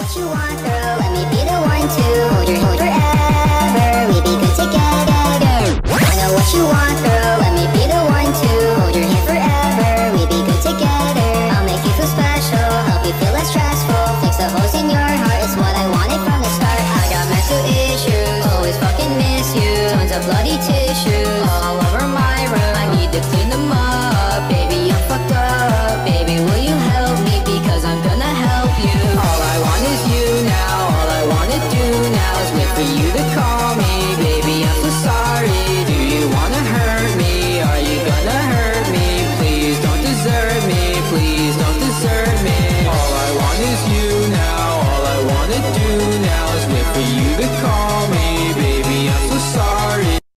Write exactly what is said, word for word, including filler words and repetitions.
what you want, girl. Let me be the one to